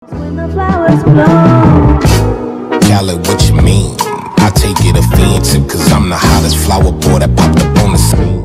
When the flowers blow. Khaled, what you mean? I take it offensive, cause I'm the hottest flower boy that popped up on the scene.